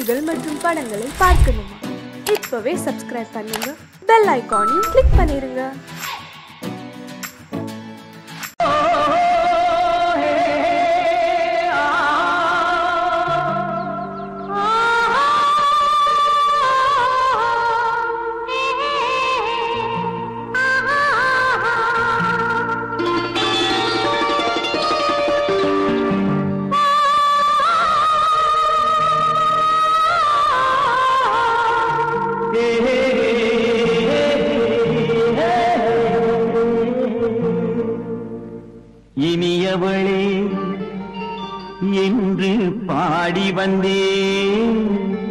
நிகழ்ச்சிகள் மற்றும் படங்களை பார்க்கணுமா? இப்பவே சப்ஸ்கிரைப் பண்ணுங்க, பெல் ஐகானையும் கிளிக் பண்ணிருங்க. இனியவளே என்று பாடி வந்தேன்,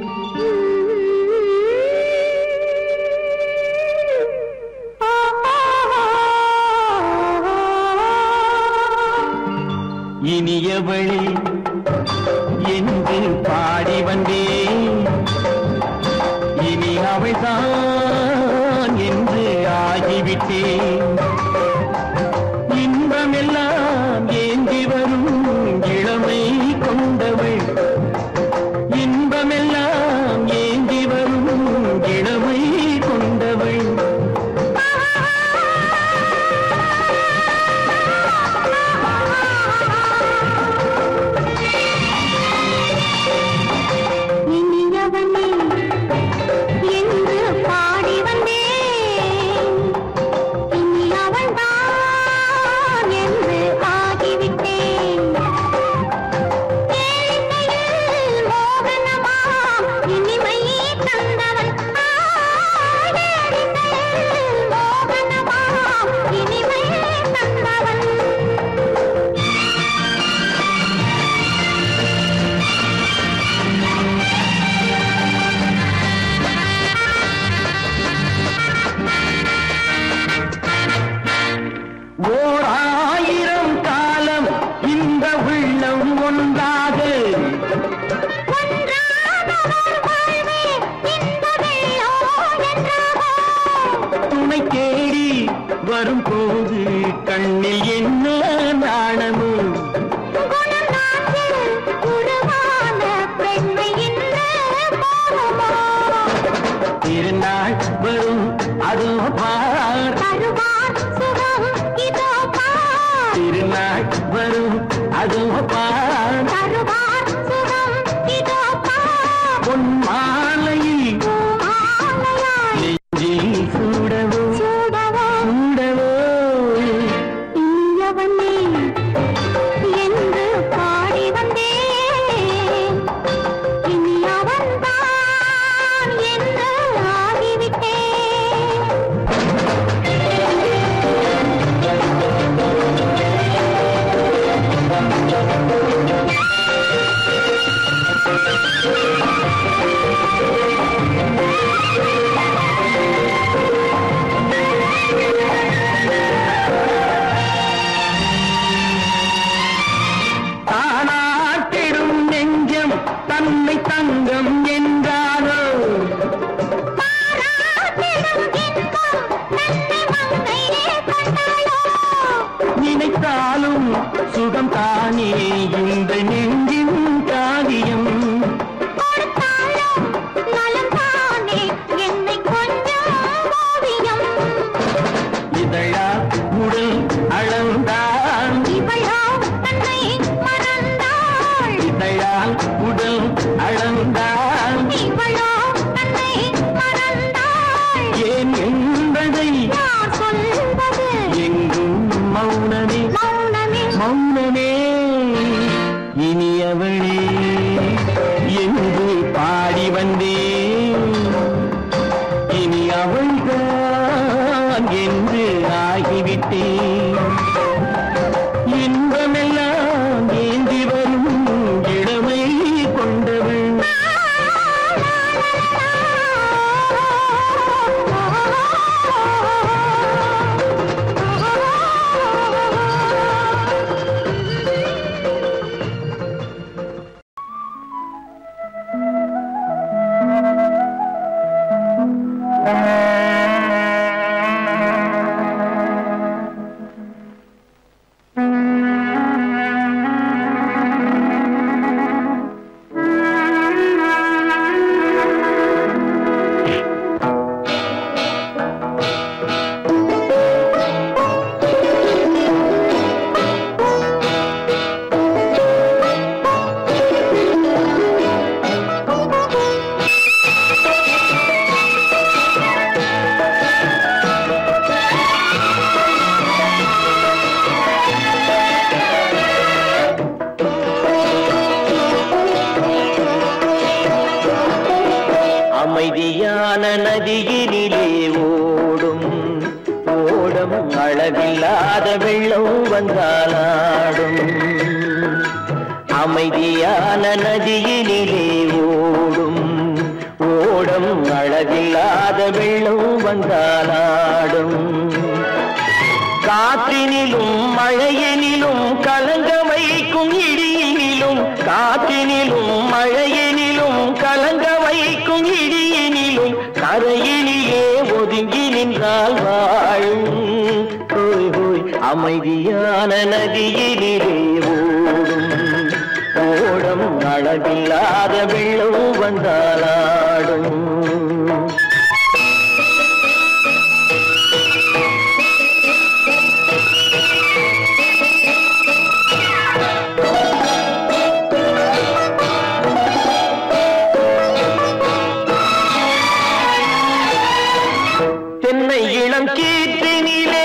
இனியவளே என்று பாடி வந்தேன், இனி அவள்தான் என்று ஆகிவிட்டேன். இன்பமெல்லாம் ஏந்தி வரும் இளமை கொண்டவள், இன்பமெல்லாம் ஏந்தி வரும் இளமை கொண்டவள். ஓர் ஆயிரம் காலம் இந்த உள்ளம் ஒன்றாக துணை தேடி வரும்போது கண்ணில் என்ன நாணமும் திருநாள் வரும் அதோ பார், திருநாள் வரும் அதோ பார், பொன் மாலையில் நெஞ்சில் சூடவோ சூடவோ. என்று பாடி வந்தேன், இனி அவன்தான் என்று ஆகிவிட்டேன். தானாட்டிடும் நெஞ்சம் தன்னை தங்கம் என்றாரோ, நினைத்தாலும் சுகம் தானே இந்த நெஞ்சின் காரியம். இதழா உடல் அளந்தாள், இதழால் உடல் அளந்தாள், அமைதியான நதியினிலே ஓடும் ஓடம் அளவில்லாத வெள்ளம் வந்தாலாடும். அமைதியான நதியினிலே ஓடும் ஓடம் அளவில்லாத வெள்ளம் வந்தாலாடும். காற்றினிலும் மழையினிலும் கலங்க வைக்கும் இடியினிலும் காற்றினிலும் மழையினிலும் கலங்க வைக்கும் இடியினிலும் கரையினிலே ஒதுங்கி நின்றால் வாழும். ஹோய் ஹோய் அமைதியான நதியினிலே ஓடும் ஓடம் அளவில்லாத வெள்ளம் வந்தாலாடும். தென்னை இளம் கீற்றினிலே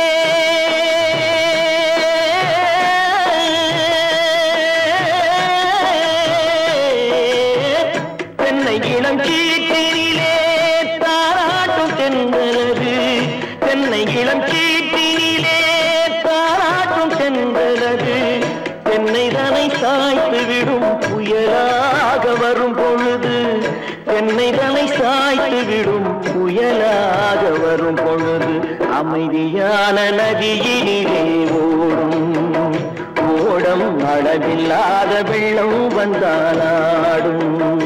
தென்னை இளம் கீற்றினிலே தாராட்டும் தென்றலது. தென்னை இளம் கீற்றினிலே தாராட்டும் தென்றலது. தென்னை தனை சாய்த்து விடும் புயலாக வரும் பொழுது தென்னை தனை சாய்த்து விடும் புயலாக வரும் பொழுது அமைதியான நதியினிலே ஓடும் ஓடம் அளவில்லாத வெள்ளம் வந்தாலாடும்.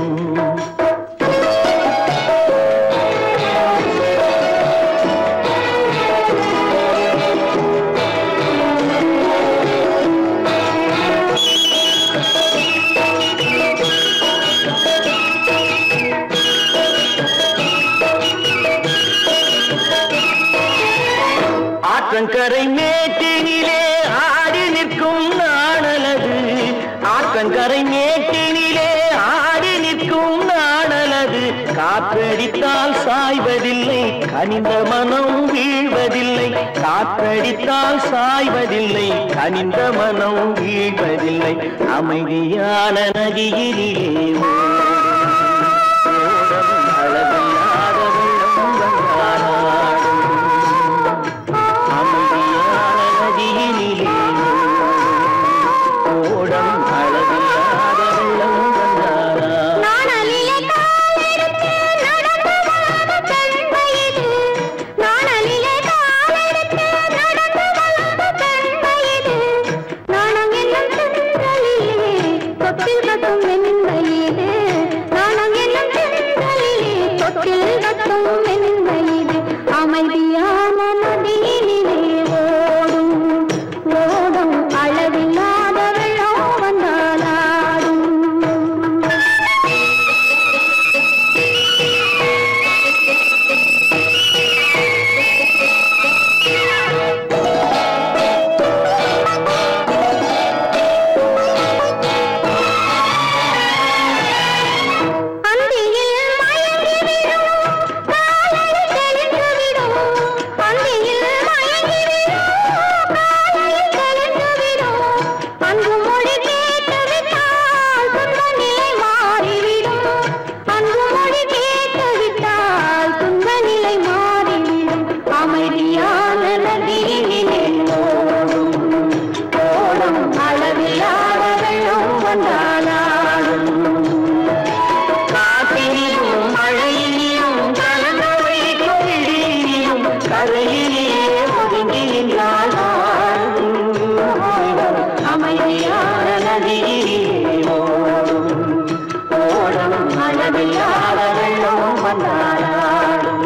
ஆற்றங்கரை மேட்டினிலே ஆடி நிற்கும் நாணலது. ஆற்றங்கரை மேட்டினிலே ஆடி நிற்கும் நாணலது. காற்றடித்தால் சாய்வதில்லை கனிந்த மனம் வீழ்வதில்லை. காற்றடித்தால் சாய்வதில்லை கனிந்த மனம் வீழ்வதில்லை. அமைதியான நதியிலே ஓடும் அளவில்லாத வெள்ளம் வந்தாலாடும். அமைதியான நதியினிலே ஓடம் அளவில்லாத வெள்ளம் வந்தாலாடும். நாணலிலே காலெடுத்து நடந்து வளர்ந்த பெண்மையிது. நாணலிலே காலெடுத்து நடந்து வளர்ந்த பெண்மையிது. நாணம் என்னும் தென்றலிலே தொட்டில் கட்டும் மென்மையிது. நாணம் என்னும் தென்றலிலே தொட்டில் கட்டும் மென்மையிது. அமைதியான நதியினிலே ஓடும் ஓடும் அளவில்லாத வெள்ளம் வந்தாலாடும். அந்தியில் மயங்கி விடும் காலையில் தெளிந்து விடும். அந்தியில் மயங்கி விடும் காலையில் தெளிந்து விடும். அன்பு மொழி கேட்டு விட்டால் துன்ப நிலை மாறிவிடும். அன்பு மொழி கேட்டு விட்டால் துன்ப நிலை மாறிவிடும். அமைதியான நதியினிலே ஓடும் ஓடும் அளவில்லாத வெள்ளம் வந்தாலாடும். காற்றினிலும் மழையினிலும் கலங்க வைக்கும் இடியினிலும் கரையிலே ஒதுங்கி நின்றால் வாழும். அமைதியான நதியிலே ஓடும் ஓடம் அளவில்லாத வெள்ளம் வந்தாலாடும்.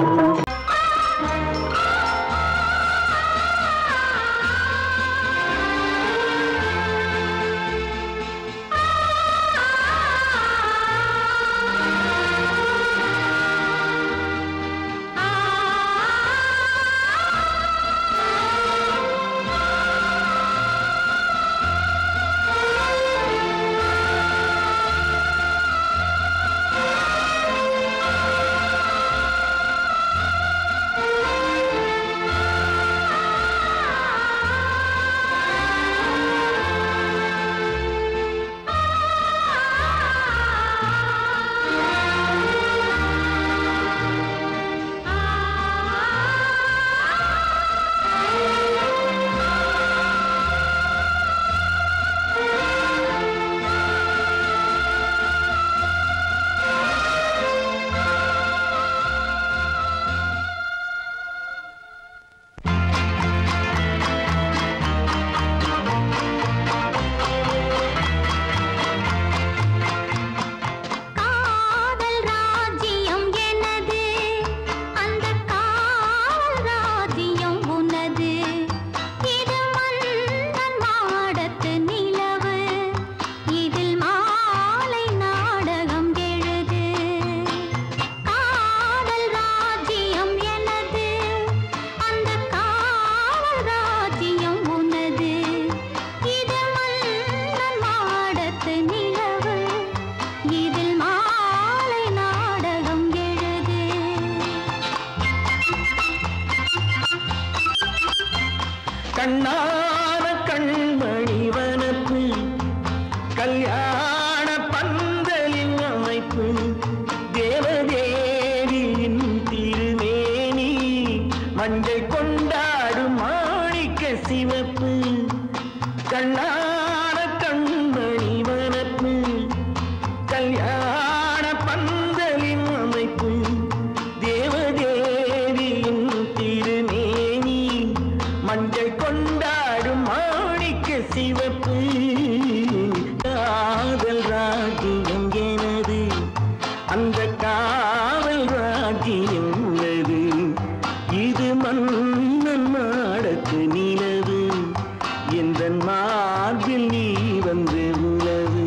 மஞ்சள் கொண்டாடும் மாணிக்க சிவப்பு கண்ணான கண்மணி வனப்பு கல்யாண பந்தலின் அமைப்பு தேவதேவியின் திருமேனி மஞ்சள் கொண்டாடும் மாணிக்க சிவப்பு காதல் ராஜ்யம் எனது அந்த காவல் ராஜ்யம் உள்ளது இது மன்னன் மாடத்து நிலவு எந்த மார்பில் நீ வந்து உலவு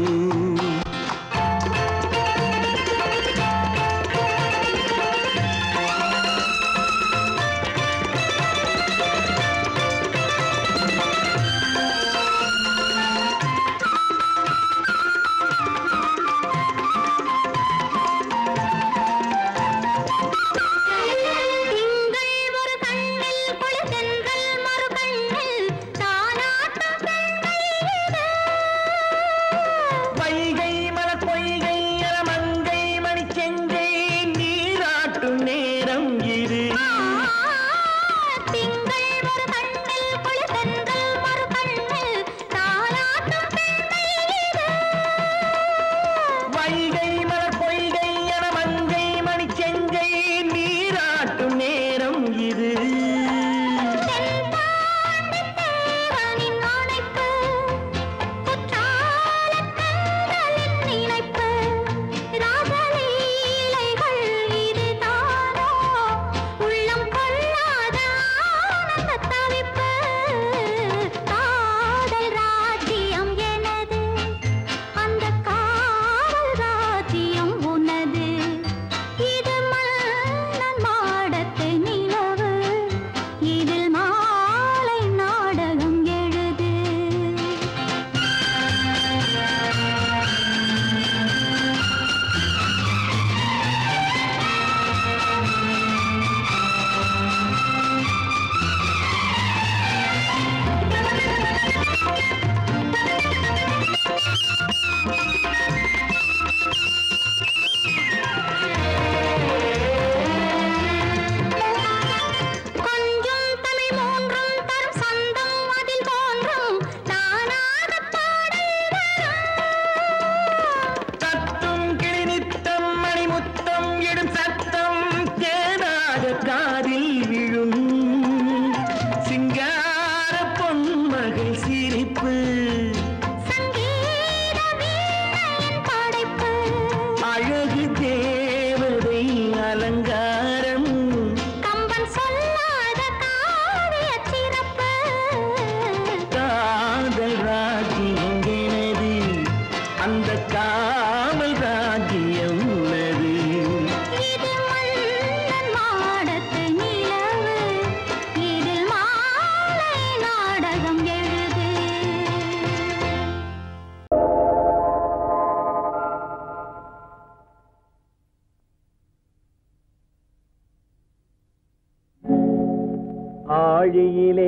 ஆழியிலே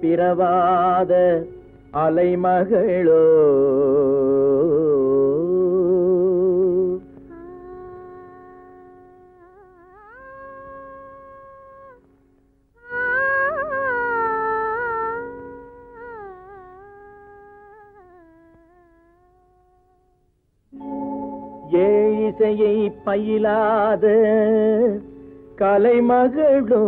பிறவாத அலைமகளோ ஏழிசையை பயிலாத கலைமகளோ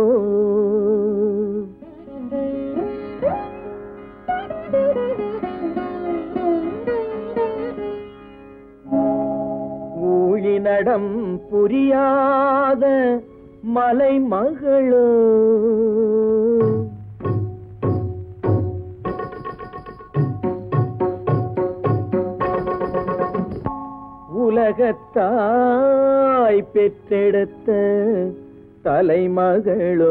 ஊழிநடம் புரியாத மலைமகளோ உலகத்தாய் பெற்றெடுத்த தலைமகளோ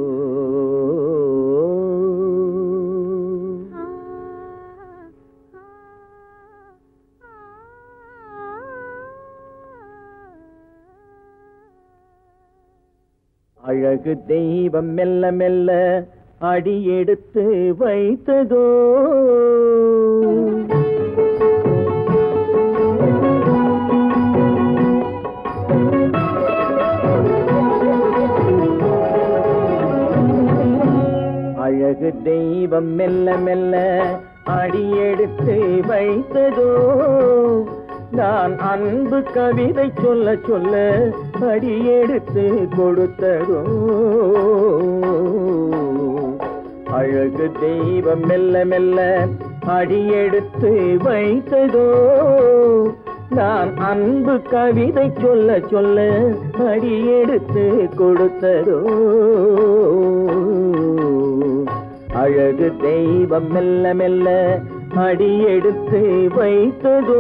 அழகு தெய்வம் மெல்ல மெல்ல அடியெடுத்து வைத்ததோ தெய்வம் மெல்ல மெல்ல அடியெடுத்து வைத்ததோ நான் அன்பு கவிதை சொல்ல சொல்ல அடியெடுத்து கொடுத்ததோ அழகு தெய்வம் மெல்ல மெல்ல அடியெடுத்து வைத்ததோ நான் அன்பு கவிதை சொல்ல சொல்ல அடியெடுத்து கொடுத்ததோ அழகு தெய்வம் மெல்ல மெல்ல அடியெடுத்து வைத்ததோ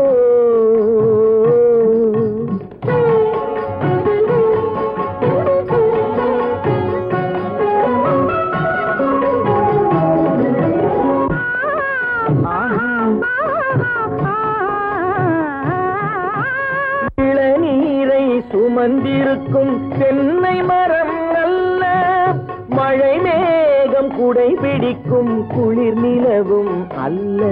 இளநீரை சுமந்திருக்கும் தென்னை மரம் அல்ல மழை மேகம் குடை பிடிக்கும் குளிர் நிலவும் அல்ல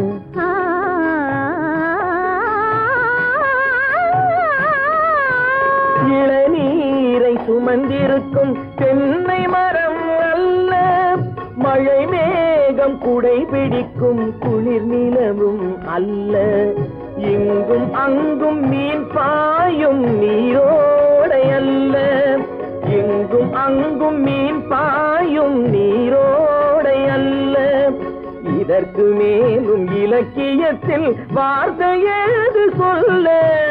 இளநீரை சுமந்திருக்கும் தென்னை மரம் அல்ல மழை மேகம் குடை பிடிக்கும் குளிர் நிலவும் அல்ல இங்கும் அங்கும் மீன் பாயும் நீரோடை அல்ல இங்கும் அங்கும் மீன் பாயும் நீரோடை அல்ல இதற்கு மேலும் இலக்கியத்தில் வார்த்தை ஏது சொல்ல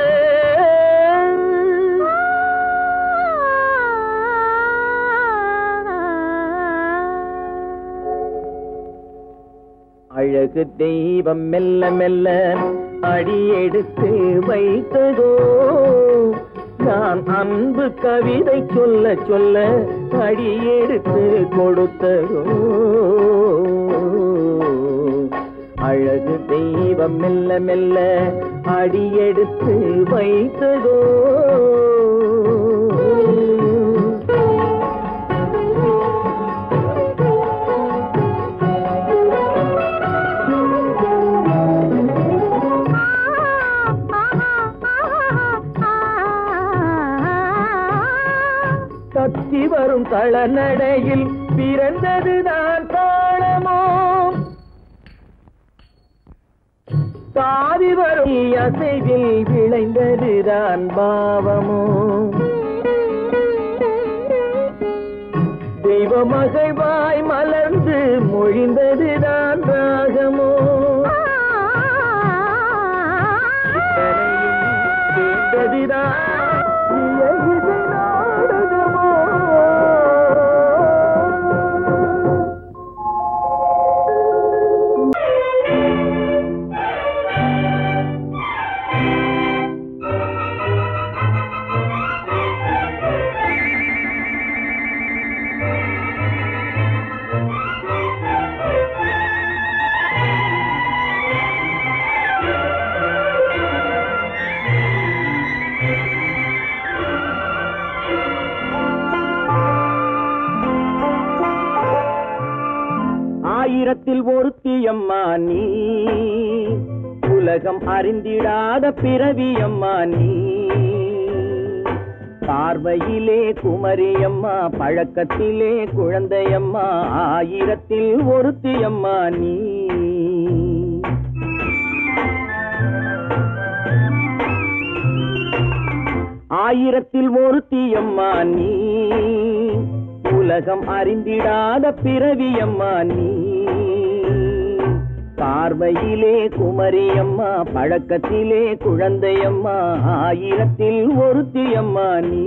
அழகு தெய்வம் மெல்ல மெல்ல அடியெடுத்து வைத்ததோ நான் அன்பு கவிதை சொல்ல சொல்ல அடியெடுத்து கொடுத்ததோ அழகு தெய்வம் மெல்ல மெல்ல அடியெடுத்து வைத்ததோ தத்தி வரும் தளநடையில் பிறந்ததுதான் தாளமோ தாவி வரும் அசைவில் விளைந்ததுதான் பாவமோ தெய்வ மகிழ்வாய் மலர்ந்து மொழிந்ததுதான் ராகமோ கேட்டதுதான் ஆயிரத்தில் ஒருத்தியம்மா நீ உலகம் அறிந்திடாத பிறவியம்மா நீ பார்வையிலே குமரியம்மா பழக்கத்திலே குழந்தையம்மா ஆயிரத்தில் ஒருத்தியம்மா நீ ஆயிரத்தில் ஒருத்தியம்மா நீ உலகம் அறிந்திடாத பிறவியம்மா நீ பார்வையிலே குமரியம்மா பழக்கத்திலே குழந்தையம்மா ஆயிரத்தில் ஒருத்தியம்மா நீ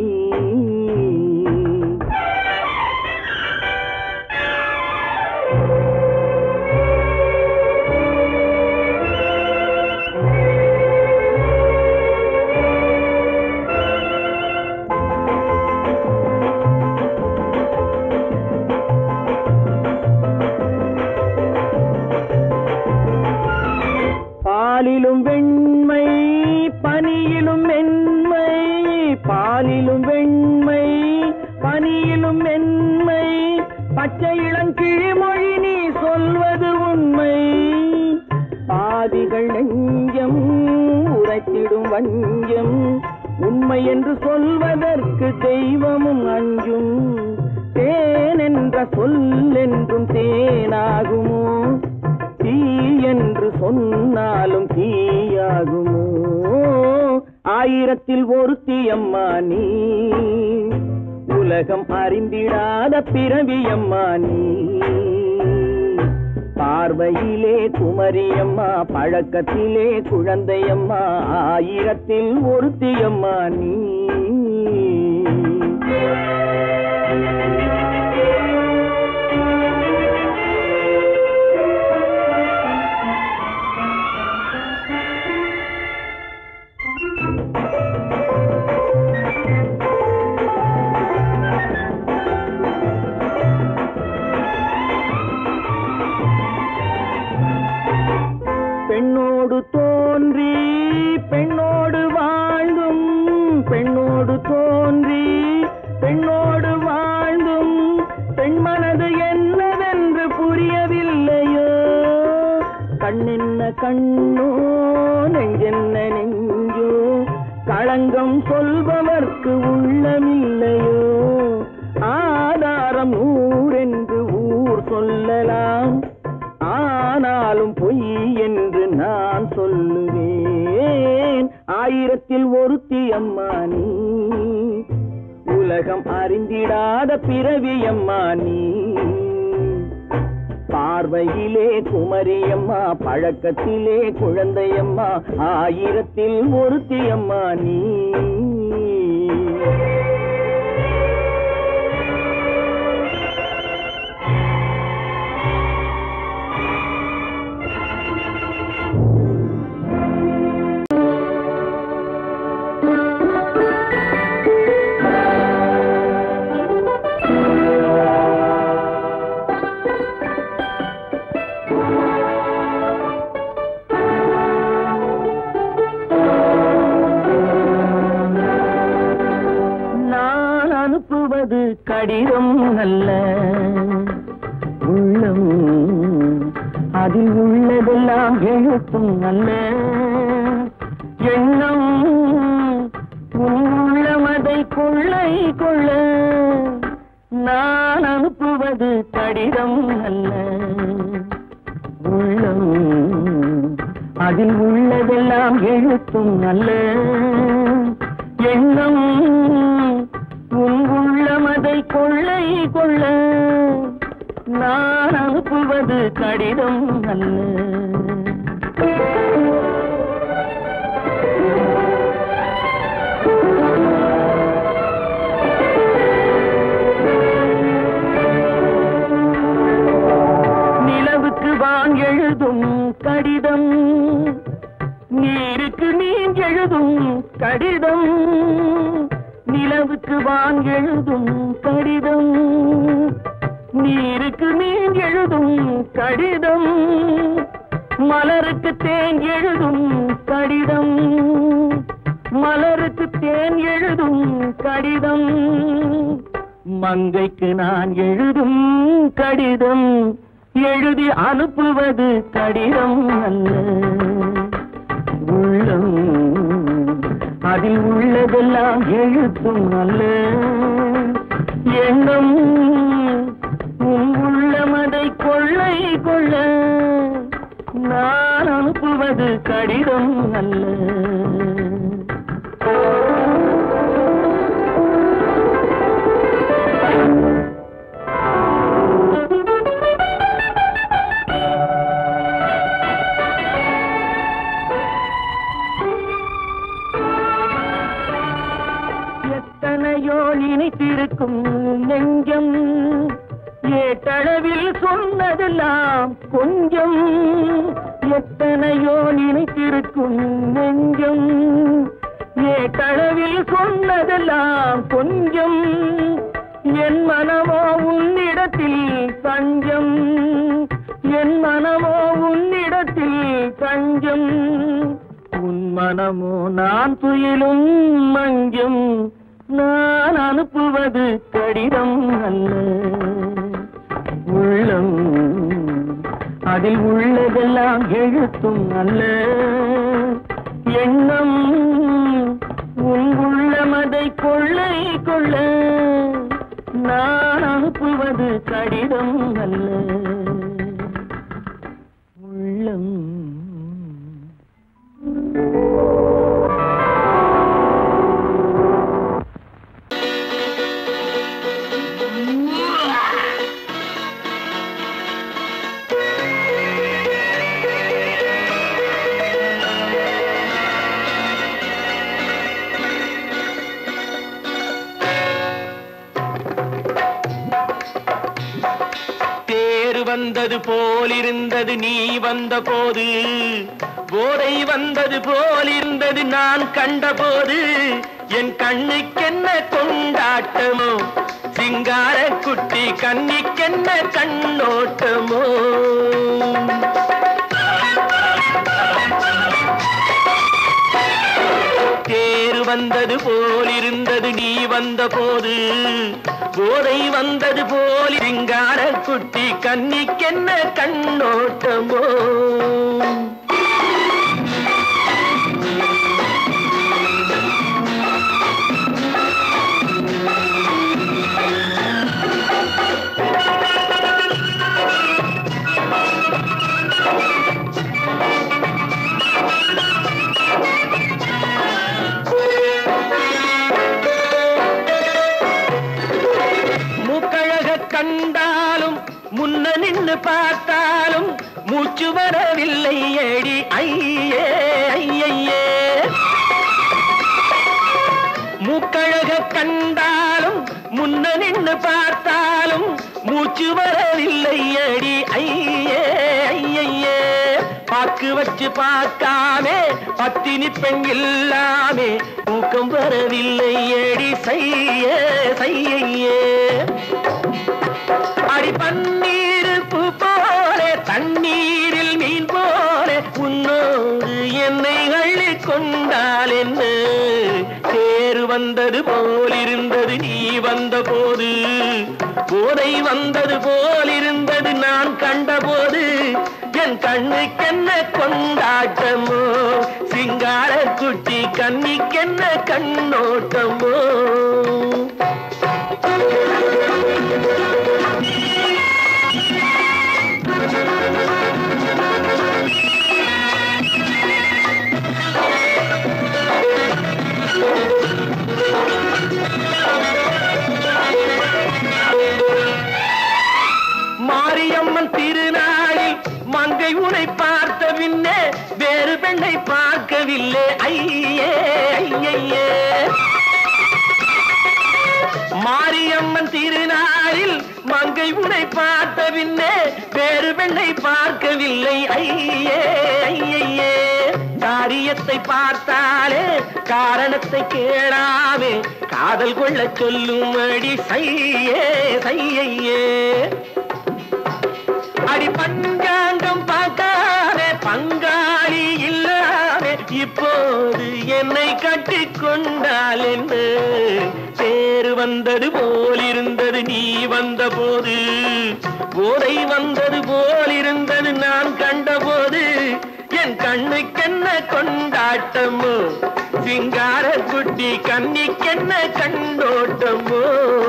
பாலிலும் வெண்மை பனியிலும் மென்மை பாலிலும் வெண்மை பனியிலும் மென்மை பச்சை இளங்கிழிமொழி நீ சொல்வது உண்மை பாதிகள் நெஞ்சம் உரைத்திடும் வஞ்சம் உண்மை என்று சொல்வதற்கு தெய்வமும் அஞ்சும் தேன் என்ற சொல்லென்றும் தேனாகுமோ, தீ என்று சொன்னாலும் தீயாகுமோ? ஆயிரத்தில் ஒருத்தி அம்மா நீ, உலகம் அறிந்திடாத பிறவியம்மா நீ. பார்வையிலே குமரியம்மா, பழக்கத்திலே குழந்தையம்மா, ஆயிரத்தில் ஒருத்தியம்மா நீ. பெண்ணோடு தோன்றி பெண்ணோடு வாழ்ந்தும், பெண்ணோடு தோன்றி பெண்ணோடு வாழ்ந்தும், பெண் மனது என்னவென்று புரியவில்லையோ? கண்ணென்ன கண்ணோ, நெஞ்சென்ன நெஞ்சோ, களங்கம் சொல்பவர்க்கு உள்ளமில்லையோ? ஆதாரம் ஊரென்று ஊர் சொல்லலாம், ஆனாலும் பொய் என்று நான் சொல்லுவேன். ஆயிரத்தில் ஒருத்தி அம்மா நீ, உலகம் அறிந்திடாத பிறவியம்மா நீ. பார்வையிலே குமரியம்மா, பழக்கத்திலே குழந்தையம்மா, ஆயிரத்தில் ஒருத்தி அம்மா நீ. கடிதம் அல்ல உள்ளம், அதில் உள்ளதெல்லாம் எழுத்தும் அல்ல எண்ணம். உள்ளமதை கொள்ளை கொள்ள நான் அனுப்புவது கடிதம் அல்ல உள்ளம், அதில் உள்ளதெல்லாம் எழுத்தும் அல்ல எண்ணம். உள்ளமதை கொள்ளை கொள்ள நான் அனுப்புவது கடிதம் அல்ல. நிலவுக்கு வான் எழுதும் கடிதம், நீருக்கு மீன் எழுதும் கடிதம். நிலவுக்கு வான் எழுதும் கடிதம், நீருக்கு மீன் எழுதும் கடிதம். மலருக்கு தேன் எழுதும் கடிதம், மலருக்கு தேன் எழுதும் கடிதம். மங்கைக்கு நான் எழுதும் கடிதம், எழுதி அனுப்புவது கடிதம் அல்ல உள்ளம், அதில் உள்ளதெல்லாம் எழுத்தும் அல்ல எண்ணம். உள்ளமதை கொள்ளை கொள்ள நான் அனுப்புவது கடிதம் அல்ல. நினைத்திருக்கும் நெஞ்சம், ஏட்டளவில் சொன்னதெல்லாம் கொஞ்சம். எத்தனையோ நினைத்திருக்கும் நெஞ்சம், ஏட்டளவில் சொன்னதெல்லாம் கொஞ்சம். என் மனமோ உன்னிடத்தில் தஞ்சம், என் மனமோ உன்னிடத்தில் தஞ்சம். உன் மனமோ நான் துயிலும் மஞ்சம், நான் அனுப்புவது கடிதம் அல்ல உள்ளம், அதில் உள்ளதெல்லாம் எழுத்தும் அல்ல எண்ணம். உன் உள்ளமதை கொள்ளை கொள்ள நான் அனுப்புவது கடிதம் அல்ல உள்ளம். வந்தது போலிருந்தது நீ வந்த போது, போதை வந்தது போலிருந்தது நான் கண்டபோது, என் கண்ணுக்கென்ன கொண்டாட்டமோ, சிங்கார குட்டி கண்ணிக்கென்ன கண்ணோட்டமோ. தேர் வந்தது போலிருந்தது நீ வந்த போது, போதை வந்தது போல் சிங்கார குட்டி கண்ணிக்கென்ன கண்ணோட்டமோ. கண்டாலும் முன்ன நின்று பார்த்தாலும் மூச்சு வரவில்லை ஏடி ஐயே ஐயே. மூக்கழக கண்டாலும் முன்ன நின்று பார்த்தாலும் மூச்சு வரவில்லை ஏடி ஐயே ஐயே. பாக்கு வச்சு பார்க்காமே பத்தினி பெண் இல்லாமே ஊக்கம் வரவில்லை ஏடி செய்ய செய்யே. அடி பன்னீர் பூ போலே தண்ணீரில் மீன் போலே உன்னோடு என்னை அள்ளி கொண்டால் என்ன. தேர் வந்தது போலிருந்தது நீ வந்த போது, போதை வந்தது போலிருந்தது நான் கண்டபோது, என் கண்ணுக்கென்ன கொண்டாட்டமோ, சிங்கார குட்டி கண்ணிக்கென்ன கண்ணோட்டமோ. மாரியம்மன் திருநாளில் மங்கை உனை பார்த்த பின்னே வேறு பெண்ணை பார்க்கவில்லை ஐயே ஐயே. மாரியம்மன் திருநாளில் மங்கை உனை பார்த்த பின்னே வேறு பெண்ணை பார்க்கவில்லை ஐயே ஐயே. காரியத்தை பார்த்தாலே காரணத்தை கேளாமே காதல் கொள்ள சொல்லும்படி செய்யே செய்யே. அடி பஞ்சாங்கம் பார்க்காதே பங்காளி இல்லாமே இப்போது என்னை கட்டிக் கொண்டால் என்ன. தேர் வந்தது போலிருந்தது நீ வந்த போது, போதை வந்தது போலிருந்தது நான் கண்டபோது, என் கண்ணுக்கென்ன கொண்டாட்டமோ, சிங்கார குட்டி கண்ணிக்கென்ன கண்ணோட்டமோ.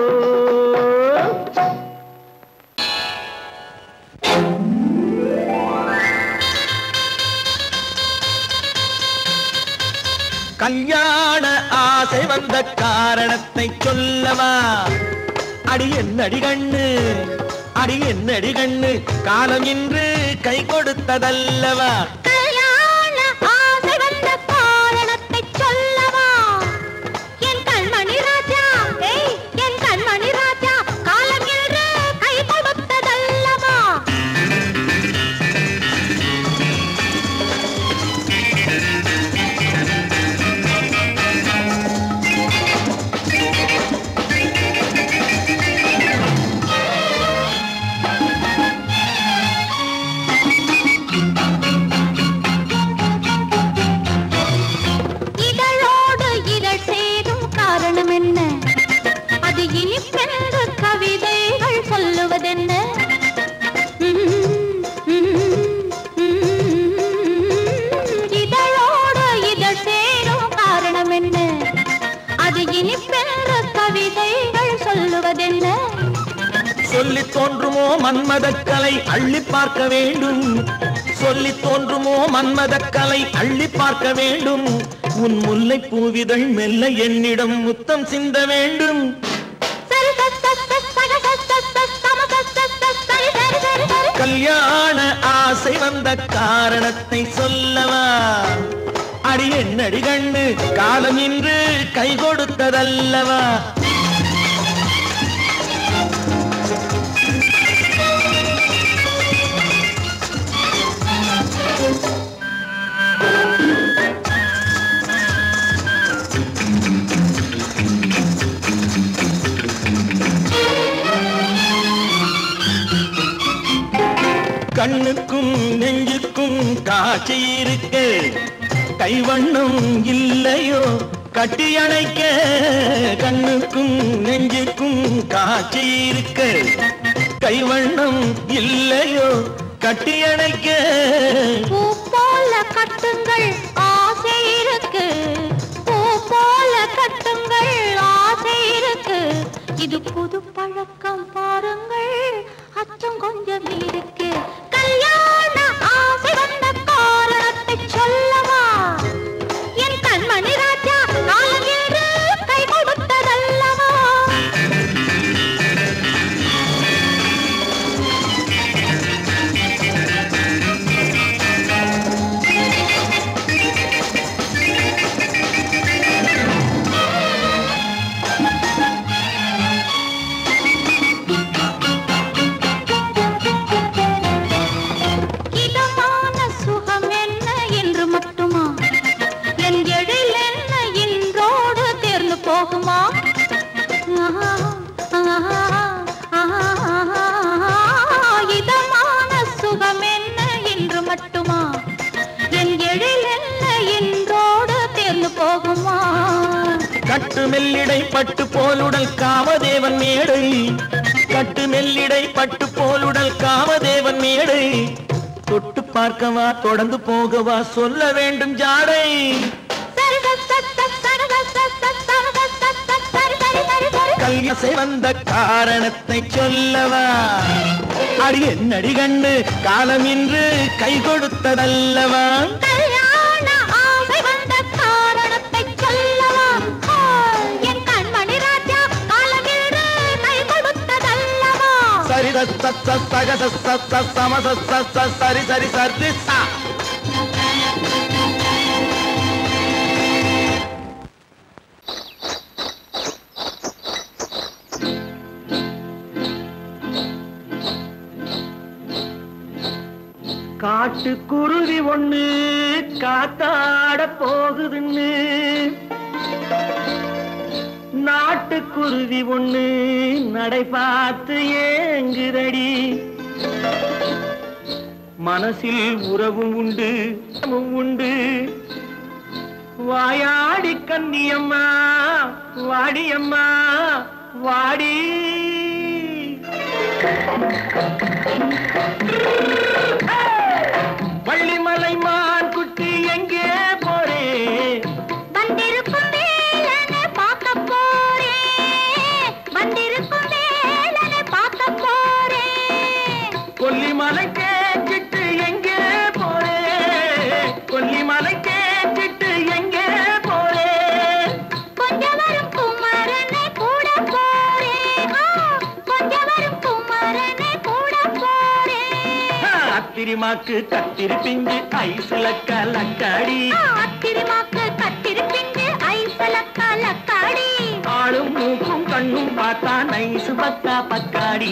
கல்யாண ஆசை வந்த காரணத்தை சொல்லவா, அடி என்னடி கண்ணு அடி என்னடி கண்ணு, காலம் இன்று கை கொடுத்ததல்லவா. கல்யாண ஆசை வந்த காரணத்தை சொல்லவா, என் கண்மணி ராஜா என் கண்மணி ராஜா, காலம் இன்று கை கொடுத்ததல்லவா. சொல்லி தோன்றுமோ மன்மதக்கலை அள்ளி பார்க்க வேண்டும், சொல்லி தோன்றுமோ மன்மதக்கலை அள்ளி பார்க்க வேண்டும். உன் முல்லை பூவிதழ் மெல்ல என்னிடம் முத்தம் சிந்த வேண்டும். கல்யாண ஆசை வந்த காரணத்தை சொல்லவா? அடி என்னடி கண்ணு காலம் இன்று கை கொடுத்ததல்லவா? கண்ணுக்கும் நெஞ்சுக்கும் காட்சி இருக்க, கைவண்ணம் இல்லையோ கட்டி அணைக்க. கண்ணுக்கும் நெஞ்சுக்கும் காட்சி இருக்க, கைவண்ணம் இல்லையோ கட்டி அணைக்க. பூ போல கட்டுங்கள் ஆசை இருக்கு, பூ போல கட்டுங்கள் ஆசை இருக்கு. இது புது பழக்கம் பாருங்கள், அச்சம் கொஞ்சம் இருக்கு. கல்யாண ஆசை வந்த காரணத்தை சொல்லவா? என் கண்மணி ராஜா காலம் என்று கை கொடுத்ததல்லவா? இதமான சுகம் என்ன என்று மட்டுமா? என் எழில் என்ன என்றோடு தேர்ந்து போகுமா? கட்டு மெல்லிடை பட்டு போலுடல் காமதேவன் மேடை, கட்டு மெல்லிடை பட்டு போலுடல் காமதேவன் மேடை. தொட்டு பார்க்கவா தொடர்ந்து போகவா சொல்ல வேண்டும் ஜாடை. கல்யாசை வந்த காரணத்தை சொல்லவா? அடி என்னடி கண்டு காலம் இன்று கை கொடுத்ததல்லவா? கல்யாண ஆசை வந்த காரணத்தை சொல்லவா? என் கண்மணி ராஜா காலம் இன்று கை கொடுத்ததல்லவா? சரி சக சம சரி சரி சரி சா. காட்டுக்குருவி ஒண்ணு காத்தாட போகுதுன்னு, நாட்டுக்குருவி ஒண்ணு நடை பார்த்து ஏங்குதடி. மனசில் உறவும் உண்டு உண்டு, வாயாடி கன்னியம்மா வாடியம்மா வாடி. வள்ளிமலை மான் குட்டி எங்கே போறே? வந்திருக்கும் வேலனை பார்க்க போறேன், வந்திருக்கும் வேலனை பார்க்க போறேன். கொல்லிமலை கேட்டுட்டு எங்கே போறே? கொல்லிமலை கேட்டுட்டு எங்கே போறே? கொஞ்சம் வரும் குமரனை கூட போறேன், கொஞ்சம் வரும் குமரனை கூட போறேன். அத்திரிமாக்கு கத்திரி பிஞ்சு ஐசுல கலக்காடி, அத்திரிமாக்கு கத்திரி பிஞ்சு ஐசுல கலக்காடி. ஆளும் மூக்கும் கண்ணும் பார்த்தா நைசு பக்கா பக்காடி.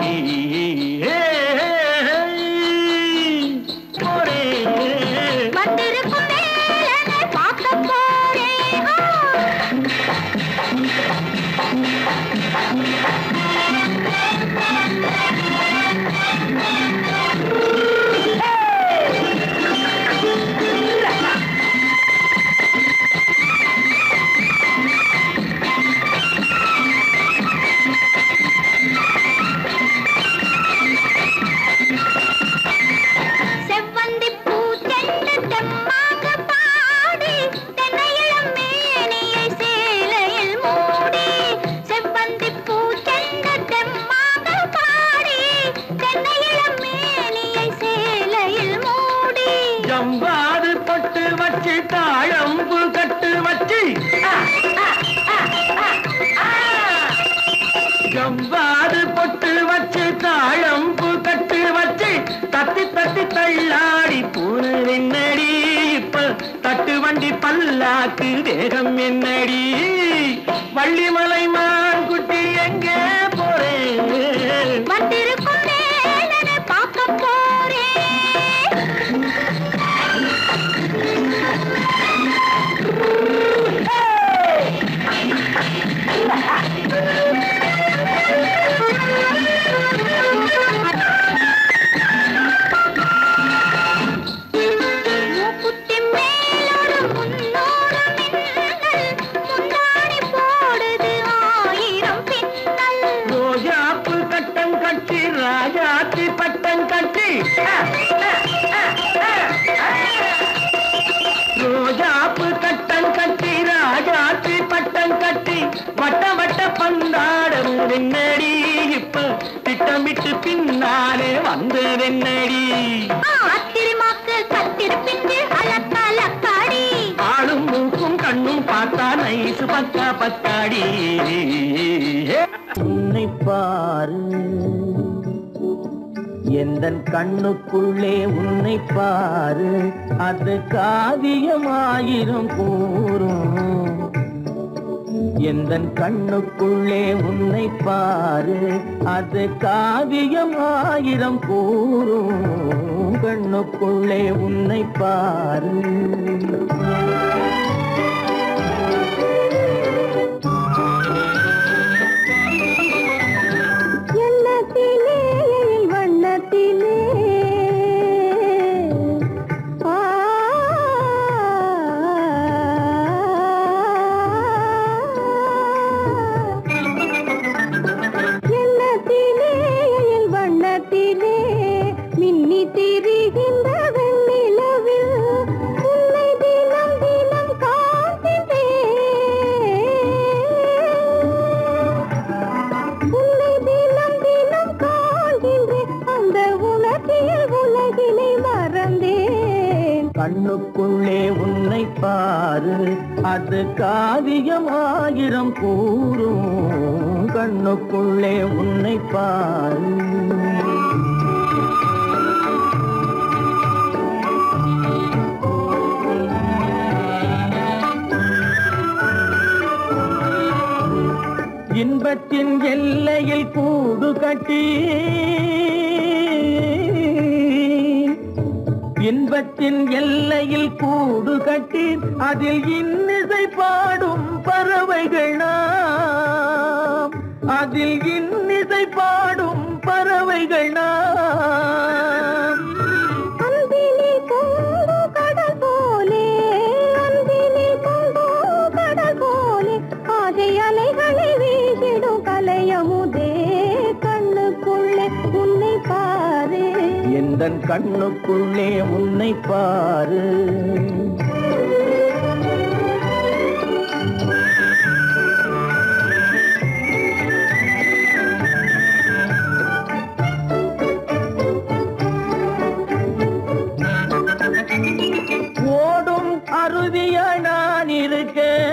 போரே வந்திருக்கும் வேலனை பார்க்க போறேன். செவ்வந்தி பூ ஜவ்வாது பொட்டு வச்சு தாழம்பு கட்டு வச்சு தட்டி தட்டி தள்ளாடி பூனு என்னடி இப்ப தட்டு வண்டி பல்லாக்கு வேகம் என்னடி வள்ளிமலை மான் குட்டி எங்கே போறேன் வந்திருக்கும் வேலனை பார்க்க போறேன் மூக்குத்தி மேலோடு முன்னோடு மின்னல் முந்தாணி போடுது 1000 பின்னல் ரோஜாப்பு கட்டம் கட்டி ராஜாத்தி பட்டம் கட்டி ரோஜாப்பு கட்டம் கட்டி ராஜாத்தி பட்டம் கட்டி வட்ட வட்ட பந்தாடம் என்னடி இப்ப திட்டமிட்டு பின்னாலே வந்து என்னடி ஆத்திரமாக்கு கத்திருப்பிட்டு அலக்காடி ஆளும் மூக்கும் கண்ணும் பார்த்தா நைசு பக்கா பத்தாடி உன்னை பாரு எந்தன் கண்ணுக்குள்ளே உன்னை பாரு அது காவியமாயிரம் கூறும் எந்தன் கண்ணுக்குள்ளே உன்னை பாரு அது காவியமாயிரம் கூறும் கண்ணுக்குள்ளே உன்னை பாரு கண்ணுக்குள்ளே உன்னை பாரு அது காவியமாயிரம் கூறும் கண்ணுக்குள்ளே உன்னை பாரு இன்பத்தின் எல்லையில் கூடு கட்டி இன்பத்தின் எல்லையில் கூடு கட்டி அதில் இன்னிசை பாடும் பறவைகள் நாம் அதில் இன்னிசை பாடும் பறவைகள் நாம் அன்பிலே பொங்கு கடல் போலே அன்பிலே பொங்கு கடல் போலே ஆசை அலைகளை வீசிடும் கலையமுதே கண்ணுக்குள்ளே உன்னை பாரு எந்தன் கண்ணுக்குள்ளே உன்னை பாரு ஓடும் அருவியா நான் இருக்க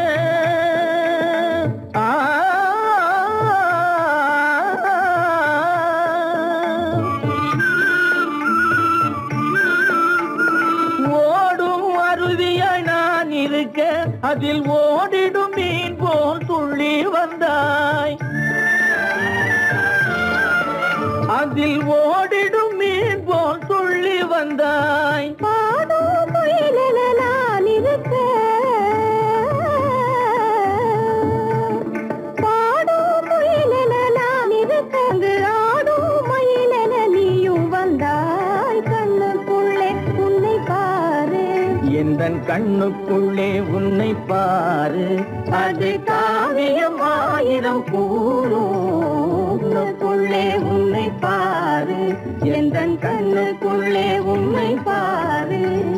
அதில் ஓடிடும் மீன் போல் துள்ளி வந்தாய் அதில் ஓடிடும் மீன் போல் துள்ளி வந்தாய் பாடும் முயலென நான் இருக்க பாடும் முயலென நான் இருக்க அங்கு ஆடும் மயிலென நீயும் வந்தாய் கண்ணுக்குள்ளே உன்னை பாரு எந்தன் கண்ணுக்குள்ளே உன்னை பாரு அது காவியம் ஆயிரம் கூறுக்குள்ளே உன்னை பாரு எந்தன் கண்ணுக்குள்ளே உன்னை பாரு